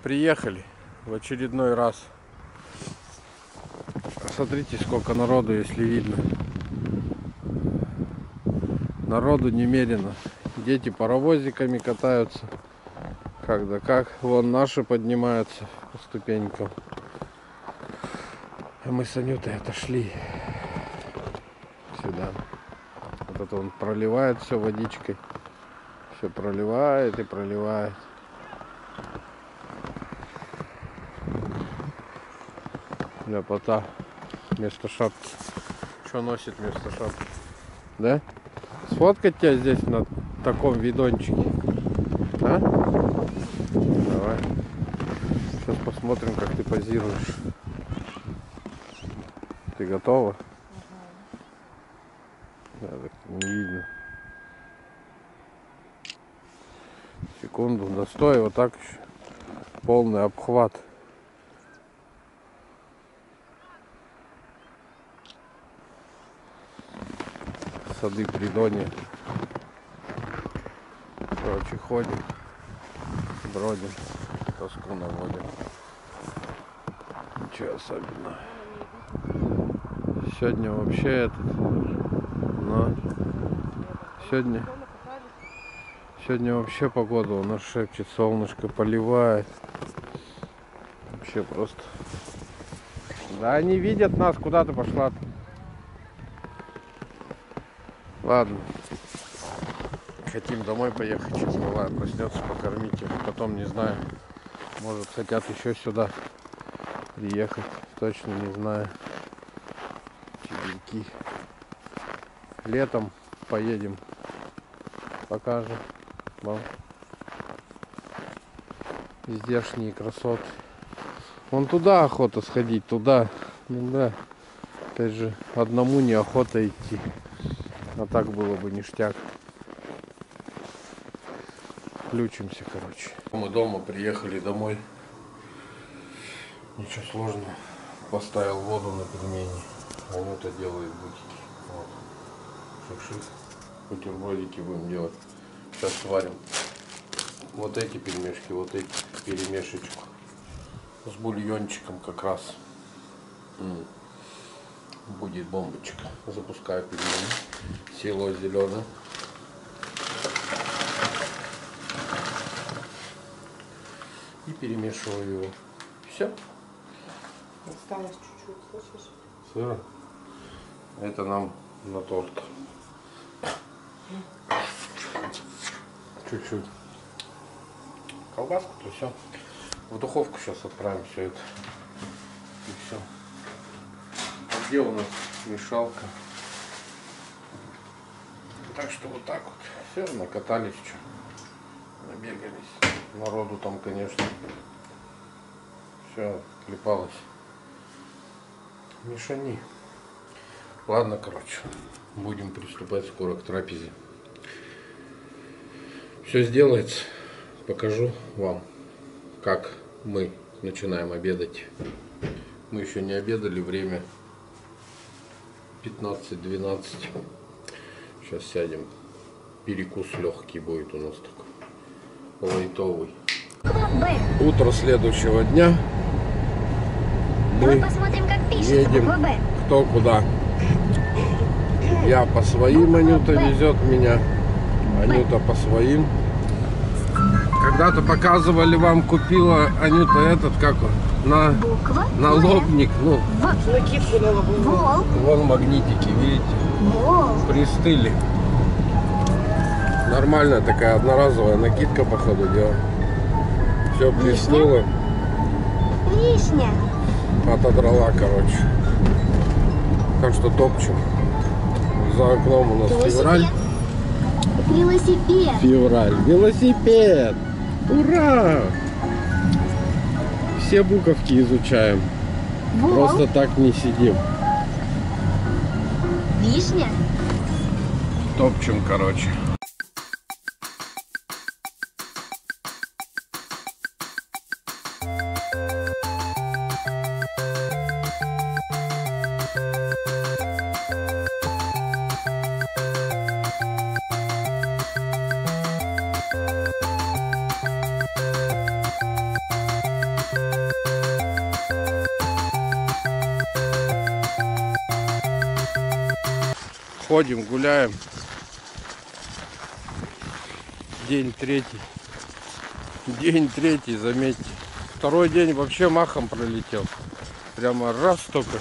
Приехали в очередной раз. Смотрите, сколько народу, если видно. Народу немерено. Дети паровозиками катаются. Как да как. Вон наши поднимаются по ступенькам. А мы с Анютой отошли сюда. Вот это он проливает все водичкой. Все проливает и проливает. Ляпота вместо шапки. Что носит вместо шапки? Да? Сфоткать тебя здесь на таком видончике? А? Давай. Сейчас посмотрим, как ты позируешь. Ты готова? Да, так не видно. Секунду. Да стой, вот так еще. Полный обхват. Сады Придонья. Короче, ходим, бродим, тоску наводим. Ничего особенного. Сегодня вообще сегодня вообще погода у нас шепчет, солнышко поливает. Вообще просто. Да они видят нас, куда ты пошла-то? Ладно. Хотим домой поехать, сейчас малая проснется, покормить их. Потом, не знаю, может, хотят еще сюда приехать. Точно не знаю. Чебельки. Летом поедем. Покажем вам здешние красоты. Вон туда охота сходить, туда. Ну да. Опять же, одному неохота идти. А так было бы ништяк. Включимся, короче. Мы дома, приехали домой. Ничего сложного. Поставил воду на пельмени. Анюта делает бутики. Вот. Шик-шик. Бутербродики будем делать. Сейчас сварим вот эти пельмешки, вот эти перемешечку. С бульончиком как раз. Будет бомбочка. Запускаю пельмени. Село зеленое. И перемешиваю его. Все. Осталось чуть-чуть, слышишь? Сыра. Это нам на торт. Чуть-чуть. Колбаску-то все. В духовку сейчас отправим все это. И все. А где у нас мешалка? Так что вот так вот. Все, накатались, что. Набегались. Народу там, конечно. Все клепалось. Мешани. Ладно, короче. Будем приступать скоро к трапезе. Все сделается. Покажу вам, как мы начинаем обедать. Мы еще не обедали. Время 15-12. Сейчас сядем. Перекус легкий будет у нас такой. Лайтовый. Утро следующего дня. Мы посмотрим, как пишется едем буква «Б». кто куда. Я по своим, Анюта везет меня. Анюта по своим. Когда-то показывали вам, купила Анюта этот, как он, Буква налобник. Ну, Накидку на лобовую. волк. вон магнитики, видите, Волк. пристыли. Нормальная такая одноразовая накидка, походу, дела. Все пристыло, Вишня. отодрала, короче. Так что топчем. За окном у нас февраль. Велосипед. Февраль. Велосипед. Ура! Все буковки изучаем. Волк. Просто так не сидим. Вишня. Топчем, короче. ходим, гуляем. День третий. День третий, заметьте. Второй день вообще махом пролетел. Прямо раз только.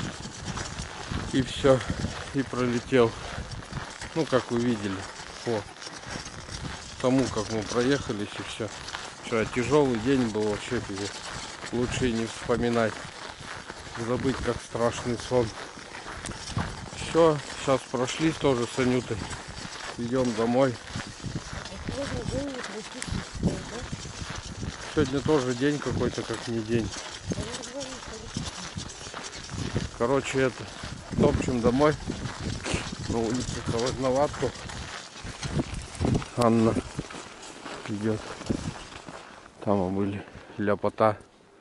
И все. И пролетел. Ну, как вы видели. По тому, как мы проехались, и все. Вчера тяжелый день был вообще. Лучше и не вспоминать. Забыть, как страшный сон. Все. Сейчас прошлись тоже с Анютой. Идем домой. Сегодня тоже день какой-то, как не день. Короче, это топчем домой. На улице холодноватку. Анна идет. Там были ляпота.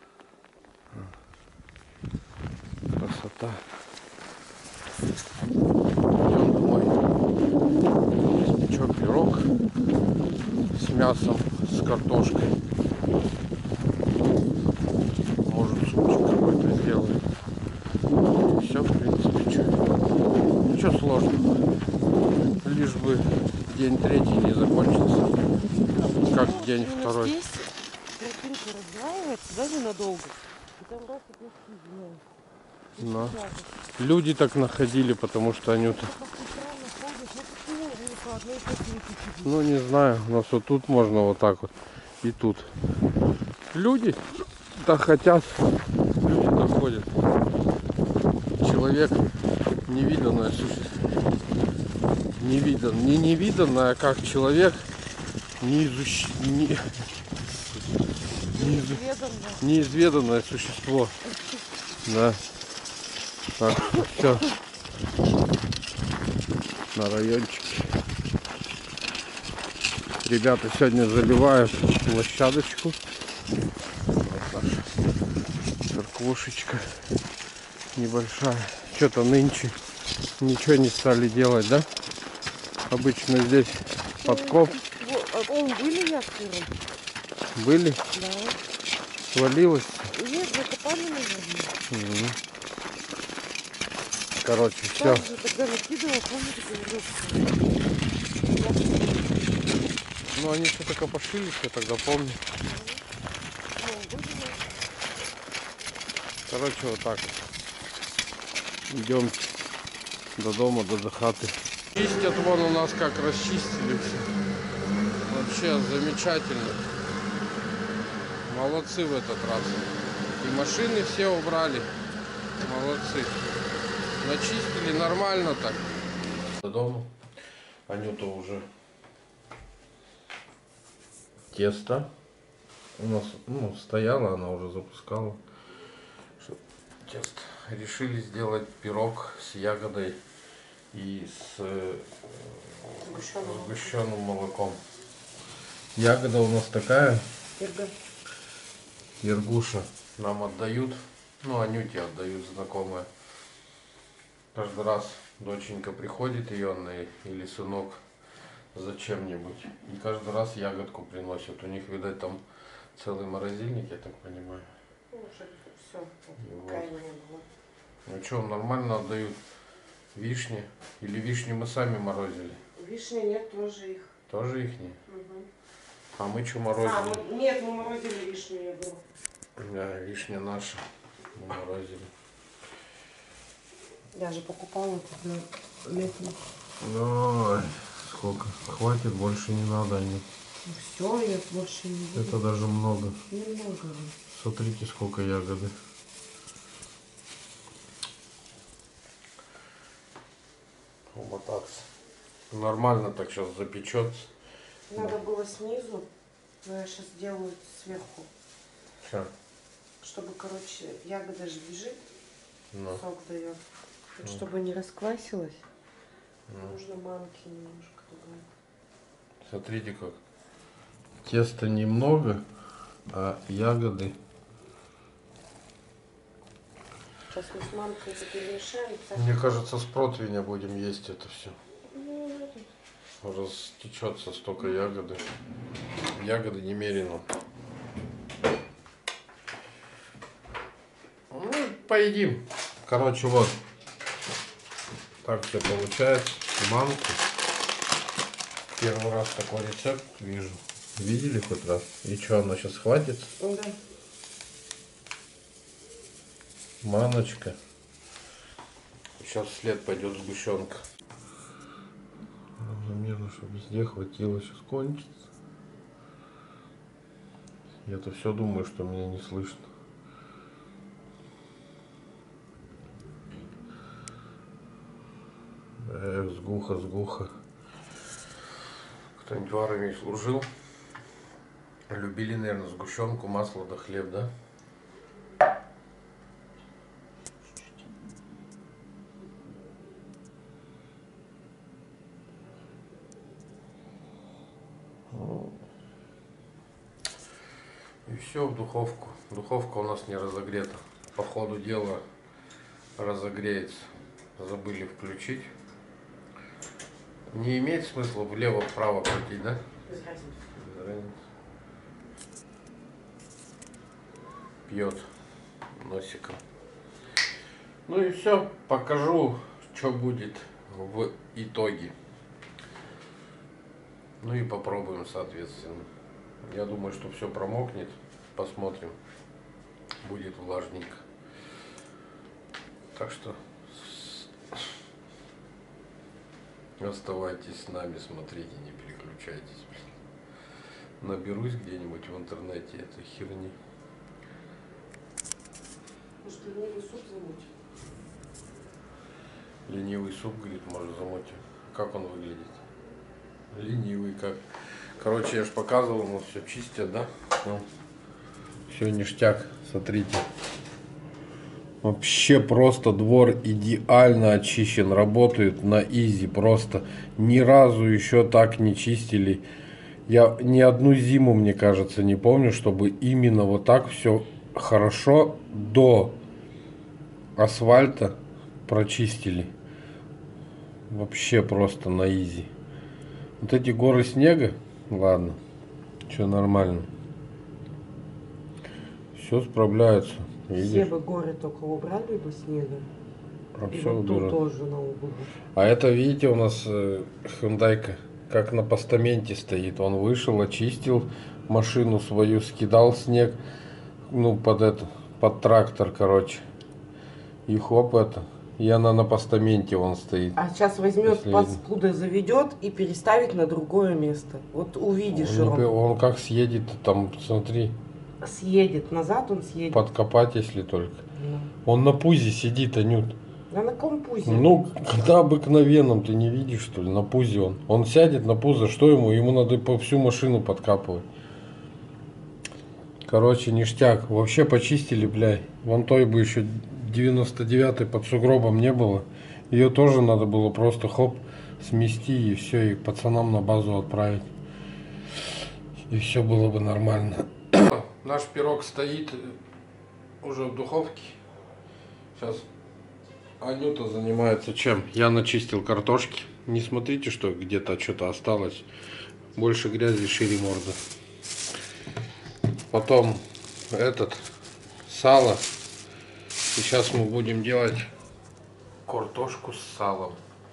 Красота. Идем домой. Испечем пирог с мясом, с картошкой. Может, супчик какой-то сделаем. И все, в принципе, что. Ничего сложного. Лишь бы день третий не закончился. Как день второй. Здесь тропинка раздваивается, да, ненадолго. И там раз и плохие. Но. Люди так находили, потому что Анюта. Ну не знаю, у нас вот тут можно вот так вот. И тут. Люди так хотят. Люди так ходят. Человек невиданное существо. Невиданное, как человек неизведанное существо. Да. Так, все. На райончике. Ребята сегодня заливают площадочку. Вот наша церквушечка небольшая. Что-то нынче ничего не стали делать, да? Обычно здесь подкоп. Были ящеры? Были? Да. Свалилось? Нет, закопали, наверное. Короче, все. Тогда накидывал, помните, Ну они что-то копошились, я тогда помню. Короче, вот так вот. Идем до дома, до хаты. Чистят вон у нас как расчистили все. Вообще замечательно. Молодцы в этот раз. И машины все убрали. Молодцы. Начистили нормально так. До дома. Анюта уже тесто у нас стояла, она уже запускала. Тесто. Решили сделать пирог с ягодой и с сгущенным молоком. Ягода у нас такая. Ергуша нам отдают. Ну, Анюте отдают знакомые. Каждый раз доченька приходит ее или сынок зачем-нибудь. И каждый раз ягодку приносят. У них, видать, там целый морозильник, я так понимаю. Все, Вот. Ну что, нормально отдают. Вишни. Или вишни мы сами морозили? Вишни нет, тоже их. Тоже ихние? Угу. А мы что морозили? Нет, мы морозили вишню, я говорю. Да, вишня наша. Мы морозили. Даже покупала тут на летний. Ой, сколько? Хватит, больше не надо. Они. Ну все, я больше не буду. Это даже много. Немного. Смотрите, сколько ягоды. Вот так. Нормально так сейчас запечется. Надо было снизу, но я сейчас делаю сверху. Все. Чтобы, короче, ягода же лежит, Ну. сок дает. Вот, чтобы не расквасилось, Ну. нужно манки немножко добавить. Смотрите как. Теста немного, а ягоды. Сейчас мы с манкой это перемешаем. Мне кажется, с противня будем есть это все. Растечется столько ягоды. Ягоды немерено. Ну, поедим. Короче, вот. Так все получается. Манку. Первый раз такой рецепт вижу. Видели хоть раз? И что, она сейчас хватит? Да. Маночка. Сейчас вслед пойдет сгущенка. Равномерно, чтобы везде хватило, сейчас кончится. Я-то все думаю, что меня не слышно. Сгуха. Кто-нибудь в армии служил? Любили, наверное, сгущенку, масло да хлеб, да? И все в духовку. Духовка у нас не разогрета. По ходу дела разогреется. Забыли включить. Не имеет смысла влево-вправо крутить, да? Без разницы. Без разницы. Пьет носиком. Ну и все. Покажу, что будет в итоге. Ну и попробуем, соответственно. Я думаю, что все промокнет. Посмотрим. Будет влажненько. Так что оставайтесь с нами, смотрите, не переключайтесь. Наберусь где-нибудь в интернете этой херни. Может, ленивый суп замутить? Ленивый суп, говорит, может замутить. Как он выглядит? Ленивый как. Короче, я же показывал, у нас все чистят, да? Ну, все ништяк, смотрите. Вообще просто двор идеально очищен, работают на изи, просто ни разу еще так не чистили. Я ни одну зиму, мне кажется, не помню, чтобы именно вот так все хорошо до асфальта прочистили. Вообще просто на изи. Вот эти горы снега, ладно, все нормально. Все справляются. Видишь? Все бы горы только убрали бы снега. Про И все вот тут уберут. тоже на углу. А это, видите, у нас Hyundai-ка как на постаменте стоит. Он вышел, очистил машину свою, скидал снег, ну, под трактор, короче. И хоп, и она на постаменте вон стоит. А сейчас возьмет, Если паскуда заведет и переставит на другое место. Вот увидишь, Он как съедет, там, смотри, съедет назад, он съедет. подкопать, если только. Да. Он на пузе сидит, Анют. Да на компузе. Ну, когда обыкновенном, ты не видишь, что ли, на пузе он. Он сядет на пузо, что ему? Ему надо по всю машину подкапывать. Короче, ништяк. Вообще почистили, бля. Вон той бы еще 99-й под сугробом не было. Ее тоже надо было просто хоп, смести и все, и пацанам на базу отправить. И все было бы нормально. Наш пирог стоит уже в духовке. Сейчас Анюта занимается чем? Я начистил картошки. Не смотрите, что где-то что-то осталось. Больше грязи, шире морда. Потом сало. И сейчас мы будем делать картошку с салом.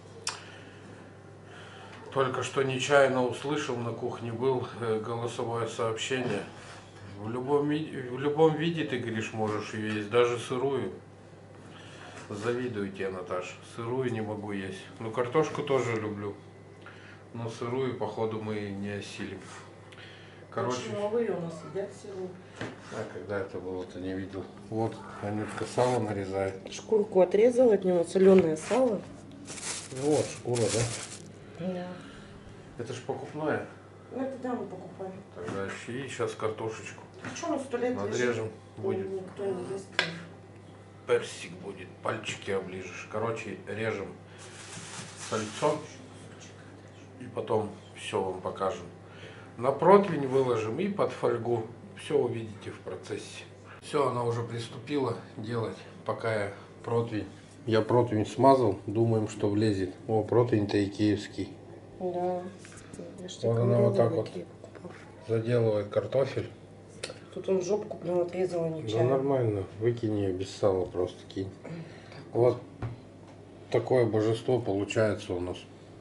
Только что нечаянно услышал, на кухне был голосовое сообщение. В любом виде ты, говоришь, можешь ее есть, даже сырую. Завидую тебе, Наташа. Сырую не могу есть. Ну, картошку тоже люблю. Но сырую, походу, мы не осилим. Короче, Новые у нас едят сырую. а когда это было, ты не видел. Вот, Анютка сало нарезает. Шкурку отрезал от него, соленое сало. Вот, шкура, да? Да. Это ж покупное. Ну это да, мы покупали. Тогда и сейчас картошечку А что он 100 лет надрежем. лежит? Будет Никто не ест. персик будет, пальчики оближешь. Короче, режем сальцо и потом все вам покажем. На противень выложим и под фольгу. Все увидите в процессе. Все, она уже приступила делать, пока я противень смазал, думаем, что влезет. О, противень-то икеевский. Да. Вот она вот так вот заделывает картофель. Тут он жопу купил, отрезала Да нечаянно. нормально, выкинь ее без сала, просто кинь. Вот такое божество получается у нас.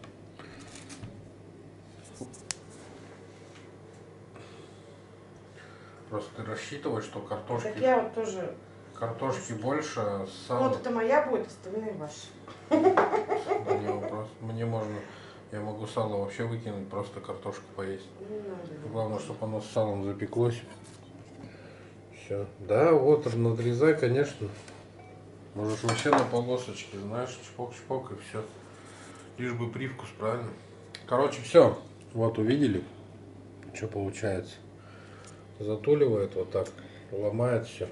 Просто ты рассчитываешь, что картошки, Так я вот тоже. картошки больше, а сала... Вот это моя будет, остальные ваши. Да не вопрос. Мне можно... Я могу сало вообще выкинуть, просто картошку поесть. Не надо. Главное, чтобы оно с салом запеклось. Все. Да, вот надрезай, конечно. Можешь вообще на полосочке, знаешь, чпок-чпок и все. Лишь бы привкус, правильно? Короче, все. Вот увидели, что получается. Затуливает вот так, ломает все.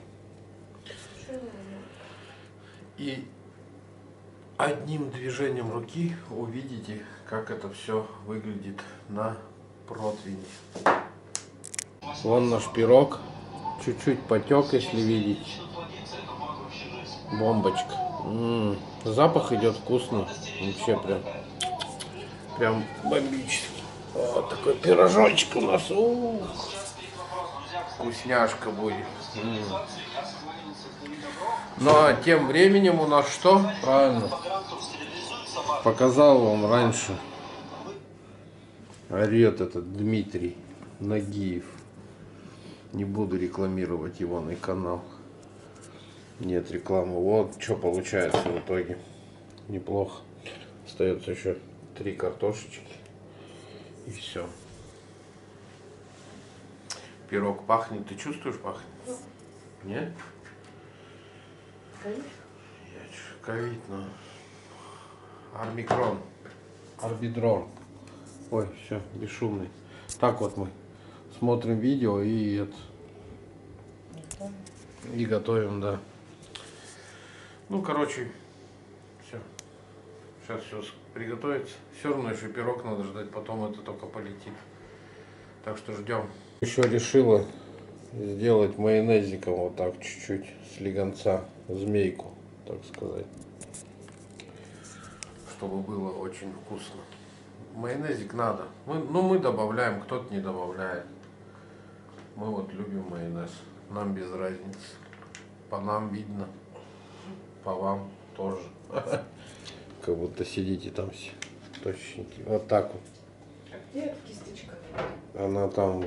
И одним движением руки увидите, как это все выглядит на противне. Вон наш пирог. Чуть-чуть потек, если видеть. Бомбочка. Запах идет вкусно. Вообще прям бомбический. Вот такой пирожочек у нас. Ух. Вкусняшка будет. Ну а тем временем у нас что? Правильно. Показал вам раньше. Орет этот Дмитрий Нагиев. Не буду рекламировать его на канал. Нет рекламы. Вот что получается в итоге. Неплохо. Остается еще 3 картошечки. И все. Пирог пахнет. Ты чувствуешь, пахнет? Нет? Ковид? Ковид, но... Армикрон. Арбидрон. Ой, все, бесшумный. Так вот мы смотрим видео и и готовим, да. Ну, короче, все. Сейчас все приготовится. Все равно еще пирог надо ждать, потом это только полетит. Так что ждем. Еще решила сделать майонезиком вот так чуть-чуть слегонца, змейку, так сказать. Чтобы было очень вкусно. Майонезик надо. Мы добавляем, кто-то не добавляет. Мы вот любим майонез. Нам без разницы. По нам видно. По вам тоже. Как будто сидите там все точненькие. Вот так вот. А где эта кисточка? Она там,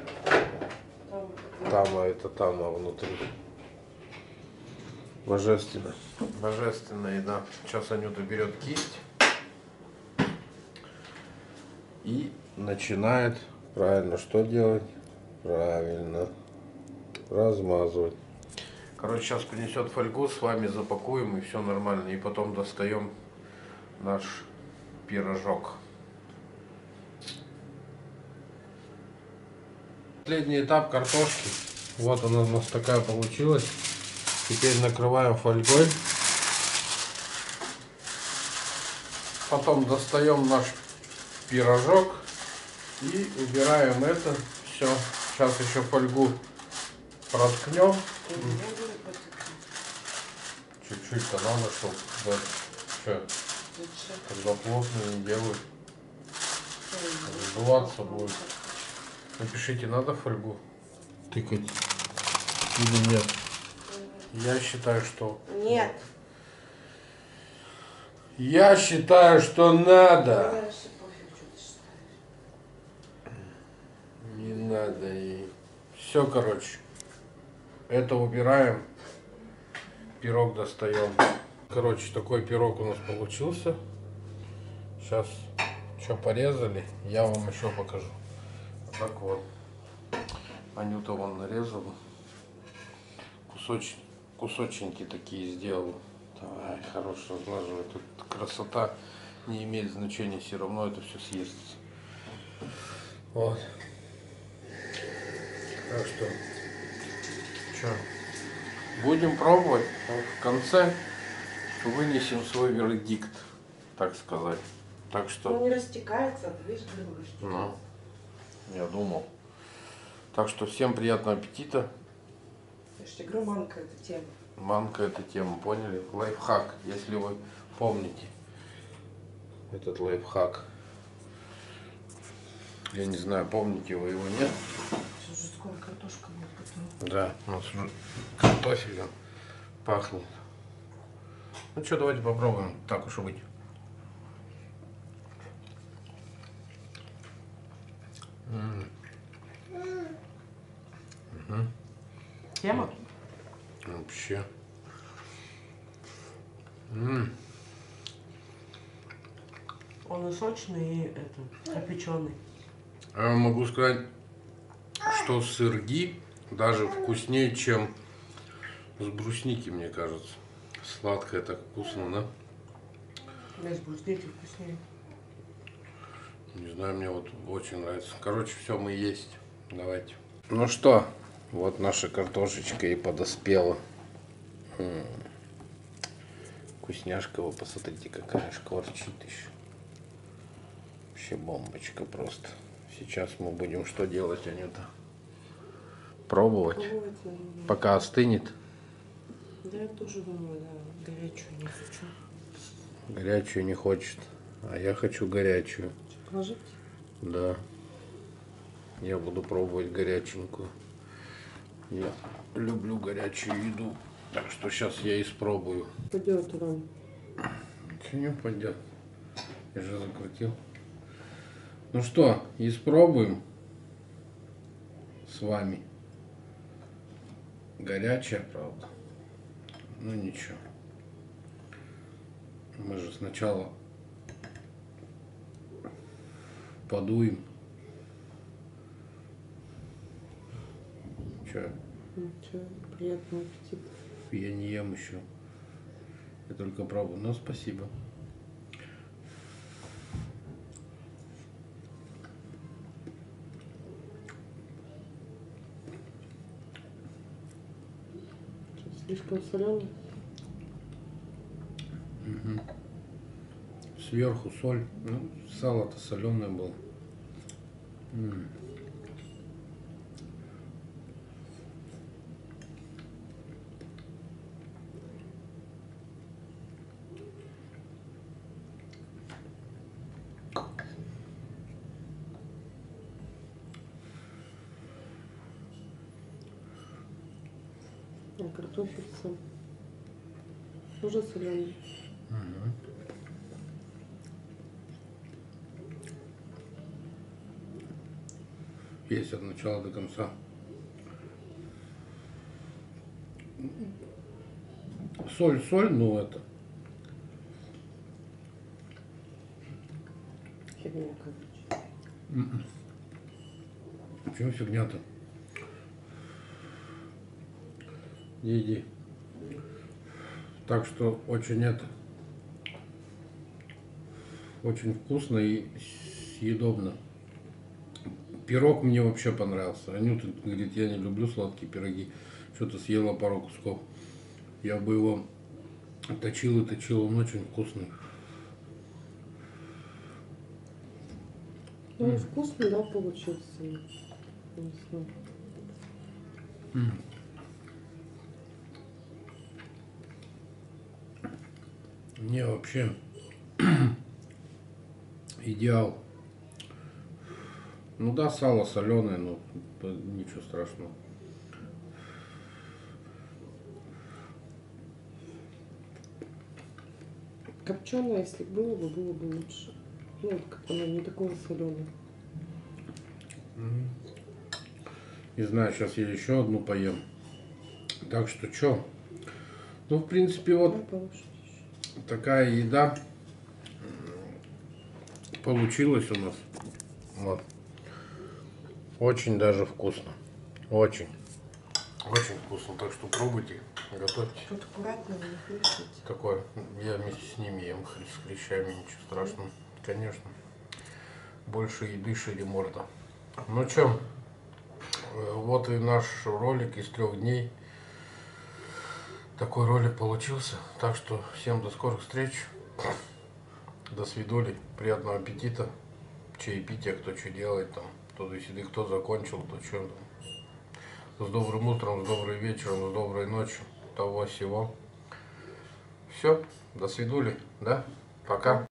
Там. а это там, а внутри. Божественно. Божественная еда. Сейчас Анюта берет кисть. И начинает, правильно, что делать? Правильно, размазывать. Короче, сейчас принесет фольгу, с вами запакуем и все нормально. И потом достаем наш пирожок. Последний этап картошки. Вот она у нас такая получилась. Теперь накрываем фольгой. Потом достаем наш пирожок и убираем это все. Сейчас еще фольгу проткнем. Чуть-чуть-то надо, чтобы когда плотно не делают, сдуваться будет. Напишите, надо фольгу тыкать или нет. Я считаю, что Нет. Я считаю, что надо. Не надо и все, короче. Это убираем. Пирог достаем. Короче, такой пирог у нас получился. Сейчас что порезали, я вам еще покажу. Так вот. Анюта вон нарезала. Кусочники такие сделал. Давай, хорошо разлаживай. Тут красота не имеет значения, все равно это все съестся. Вот. Так что будем пробовать. В конце вынесем свой вердикт, так сказать. Так что... Он не растекается, а ты видишь, думаешь. Ну, я думал. Так что всем приятного аппетита. Я же тебе говорю, манка эта тема. Манка эта тема, поняли? Лайфхак, если вы помните этот лайфхак. Я не знаю, помните вы его, нет? Сейчас же скоро картошка будет готова. Да, у нас уже картофелем пахнет. Ну что, давайте попробуем, так уж и быть. Тема? Вообще. Он и сочный, и опеченный. Я вам могу сказать, что сырги даже вкуснее, чем с брусники, мне кажется. Сладкое так вкусно, да? Без брусники вкуснее. Не знаю, мне вот очень нравится. Короче, все, мы есть. Давайте. Ну что, вот наша картошечка и подоспела. Вкусняшка, вы посмотрите, какая шкварчит еще. Вообще бомбочка просто. Сейчас мы будем что делать, Анюта? Пробовать? Пока остынет. Да, я тоже думаю, да, горячую не хочу. Горячую не хочет. А я хочу горячую. Положить? Да. Я буду пробовать горяченькую. Я люблю горячую еду. Так что сейчас я испробую. Пойдет, Ром. Ничего не пойдет. Я же закрутил. Ну что, испробуем с вами. Горячая, правда. Ну ничего. Мы же сначала подуем. Че? Ничего, приятного аппетита. Я не ем еще. Я только пробую. Но спасибо. Что, слишком соленый? Сверху соль. Ну, сало-то соленое было. А картофель сам. Тоже соленый. Есть от начала до конца. Соль, ну это. Фигня, короче. Чего фигня-то? Иди. Так что очень очень вкусно и съедобно. Пирог мне вообще понравился. Анюта говорит, я не люблю сладкие пироги. Что-то съела пару кусков. Я бы его точил и точил, он очень вкусный. Ну, вкусный, да, получился. Не знаю. Мне вообще идеал. Ну да, сало соленое, но ничего страшного. Копченое, если было бы лучше. Ну, вот как оно не такое соленое. Не знаю, сейчас я еще одну поем. Так что что? Ну, в принципе, вот такая еда получилась у нас. Вот. Очень даже вкусно. Очень. Очень вкусно. Так что пробуйте, готовьте. Тут аккуратно, не хлещите. Такое. Я вместе с ними ем, с хрящами, ничего страшного. Конечно. Больше еды, шире морда. Ну что, вот и наш ролик из 3 дней. Такой ролик получился. Так что всем до скорых встреч. До свидули. Приятного аппетита. Чаепития, кто что делает там. Туда-сюда, кто закончил, то что там. С добрым утром, с добрым вечером, с доброй ночью. Того всего. Все. До свидули. Да? Пока.